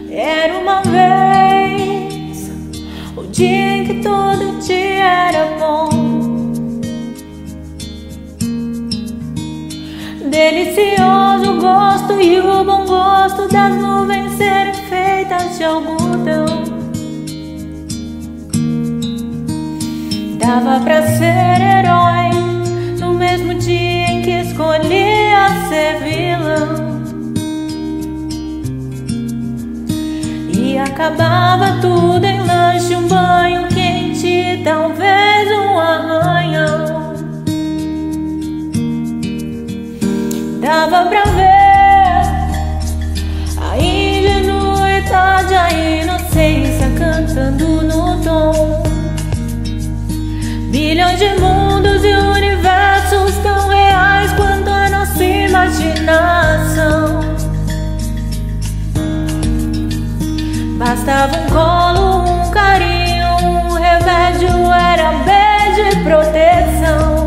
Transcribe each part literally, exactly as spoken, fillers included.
Era uma vez o dia em que todo dia era bom, delicioso o gosto e o bom gosto das nuvens serem feitas de algodão. Dava pra ser herói no mesmo dia em que escolhia ser vilão. E acabava tudo em lanche, um banho quente, talvez um arranhão. Dava pra ver a ingenuidade, a inocência cantando no tom. Bilhões de mundos e universos tão reais quanto a nossa imaginação. Bastava um colo, um carinho, um remédio, era beijo e proteção.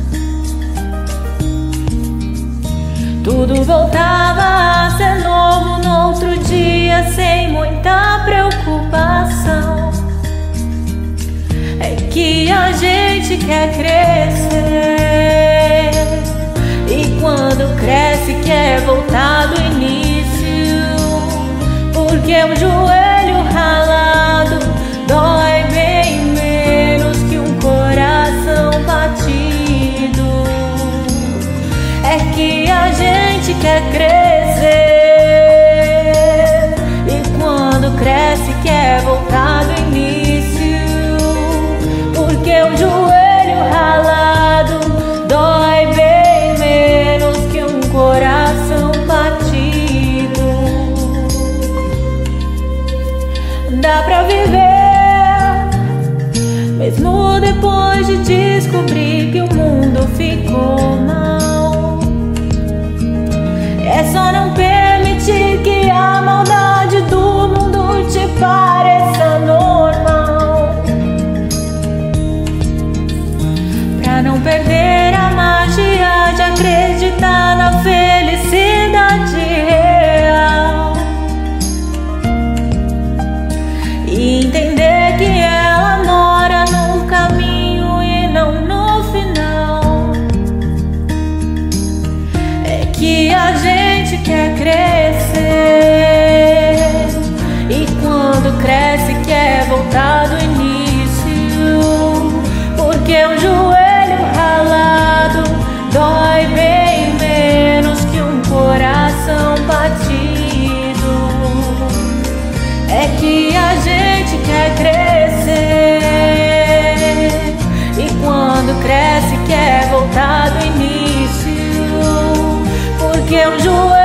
Tudo voltava a ser novo no outro dia, sem muita preocupação. É que a gente quer crescer, e quando cresce quer voltar do início, porque o joelho ralado dói bem menos que um coração batido. É que a gente quer crescer, e quando cresce quer voltar do início, porque o joelho ralado dói bem menos que um coração batido. Dá pra viver, mesmo depois de descobrir que o mundo ficou mal. É só não permitir que a maldade do mundo te pareça normal, pra não perder a magia de acreditar na felicidade real, e entender que ela mora no caminho e não no final. É que a gente quer crescer, e quando cresce quer voltar do início, porque o joelho ralado dói bem menos que um coração batido. É que a gente quer crescer, e quando cresce quer voltar do início, porque o joelho